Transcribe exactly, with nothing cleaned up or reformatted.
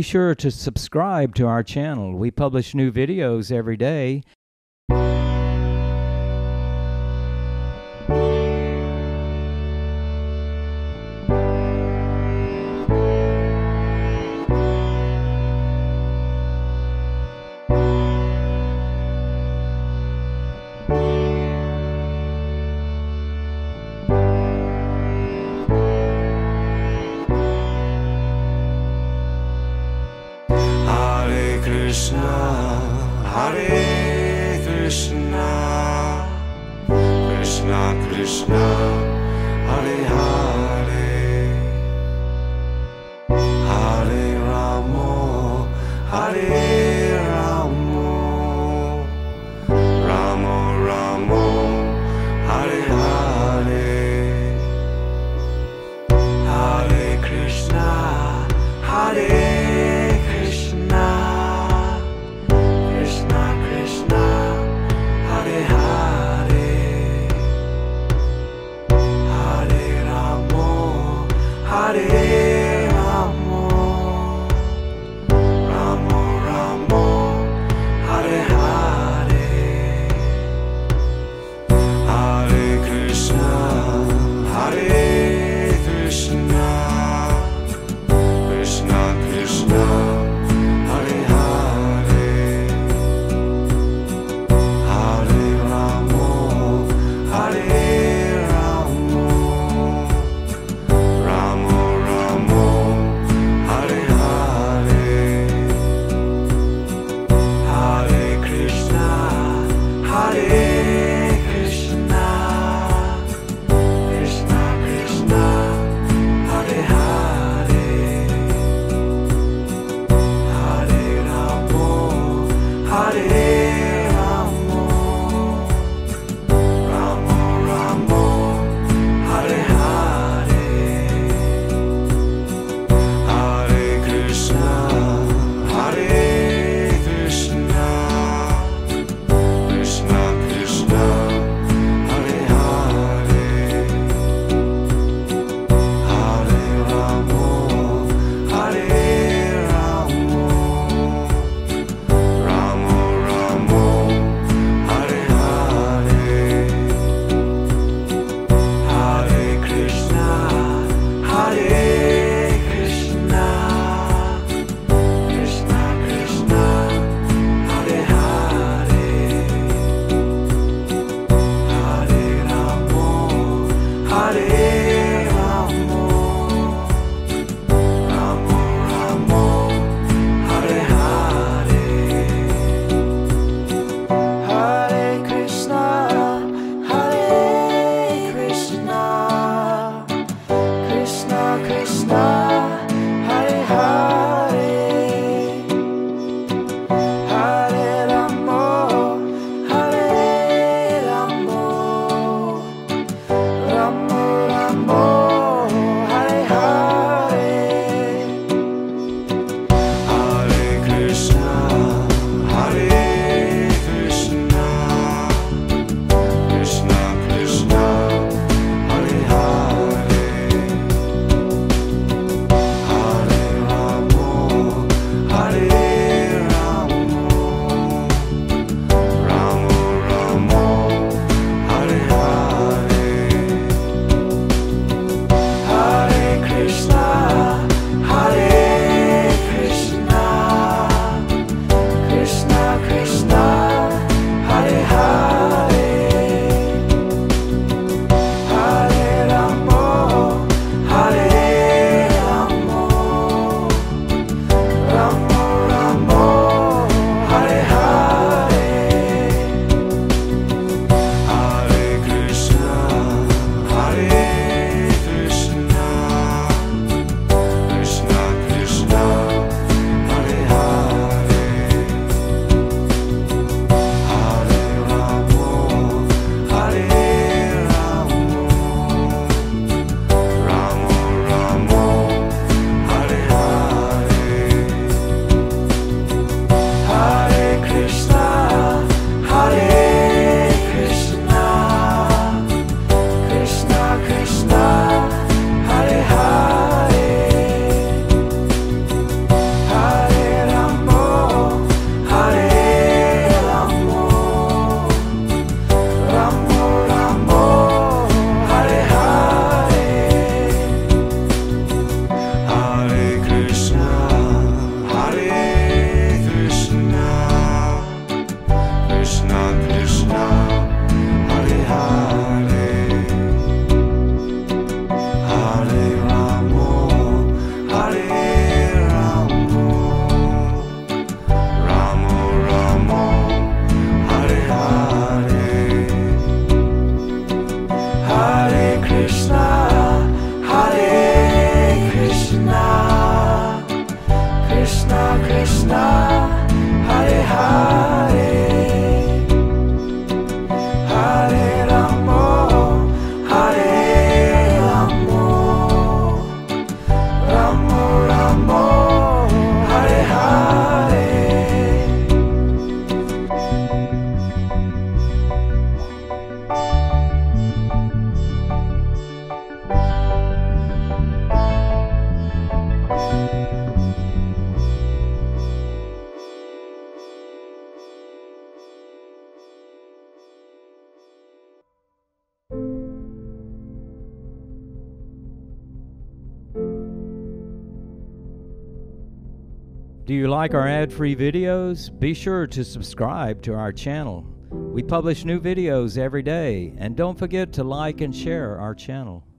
sure to subscribe to our channel. We publish new videos every day. Hare Krishna, Krishna Krishna, Hare Hare, Hare Ramo, Hare Ramo, Ramo Ramo, Hare Hare, Hare Krishna, Hare Krishna, Krishna, Hare Hare, Hare Ramo, Hare Ramo, Ramo Ramo, Hare Hare, Hare Krishna, Hare Krishna, Krishna Krishna, Hare Hare, Hare Ramo, Hare Ramo, Ramo Ramo, Hare Hare, Hare Hare Hare Ramo, Hare Ramo, Ramo Ramo, Hare Hare, Hare Krishna, Hare Krishna, Krishna Krishna, Hare Hare, Hare Ramo, Hare Ramo, Ramo Ramo, Hare Hare. Do you like our ad-free videos? Be sure to subscribe to our channel. We publish new videos every day, and don't forget to like and share our channel.